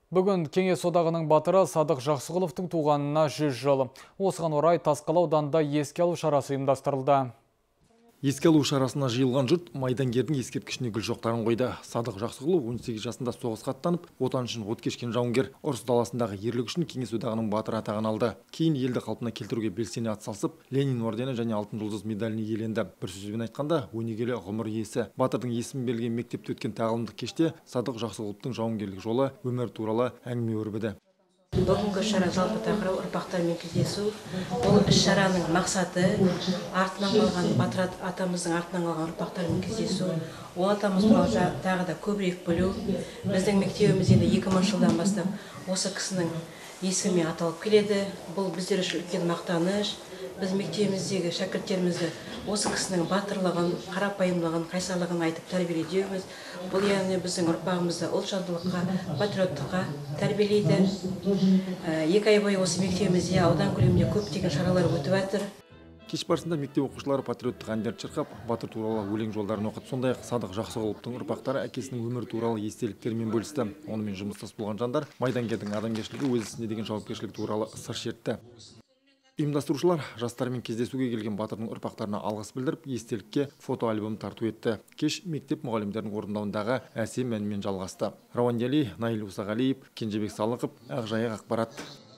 Бүгін Кеңес одағының батыры Садық Жақсығұловтың туғанына 100 жыл. Осыған орай Тасқала ауданында еске алу шарасы ұйымдастырылды. Еске алу шарасына жиылған жұрт майдангердің ескерткішіне гүл шоқтарын қойды. Садық Жақсығұлов 18 жасында соғысқа аттанып, отан үшін от кешкен жауынгер, ұрыс даласындағы ерлігі үшін Кеңес одағының батыры атағын алды. Кейін елді қалпына келтіруге белсене атсалысып, Ленин ордені және алтын жұлдыз медаліне иеленді. Бір сөзбен айтқанда, өнегелі ғұмыр иесі. Батырдың есімі берілген мектепте өткен тағылымдық кеште Садық Жақсығұловтың жауынгерлік жолы, өмір туралы әңгіме өрбіді. Бүгінгі шара жалпы тақырыбы ұрпақтармен кездесу. Бұл іс-шараның мақсаты артынан қалған батыр атамыздың артынан қалған ұрпақтармен кездесу. Ол атамыз туралы тағы да көбірек білу. Біздің мектебіміз енді 2000 жылдан бастап осы кісінің есімімен аталып келеді. Бұл біздер үшін үлкен мақтаныш. Біз мектебіміздегі шәкірттерімізді осы кісінің батырлығын, қарапайымдылығын, қайсарлығын айтып тәрбиелеудеміз. Бұл яғни біздің ұрпағымызды ұлтжандылыққа, патриоттыққа тәрбиелейді. 2 ай бойы осы мектебімізде аудан көлемінде көптеген шаралар өтіп жатыр. Кеш барысында мектеп оқушылары патриоттық әндерді шырқап, батыр туралы өлең жолдарын оқыды. Сондай-ақ Садық Жақсығұловтың ұрпақтары әкесінің өмір туралы естеліктерімен бөлісті. Онымен жұмыстас болған жандар майдангердің адамгершілігі, өз ісіне деген жауапкершілік туралы сыр шертті. Ұйымдастырушылар жастармен кездесуге келген батырдың ұрпақтарына алғыс білдіріп, естелікке фотоальбом тарту етті. Кеш мектеп мұғалімдерінің орындауындағы әсем әнмен жалғасты. Рауандели, Наил Усағалиев, Кенжебек Салықов, Ақжайық ақпарат.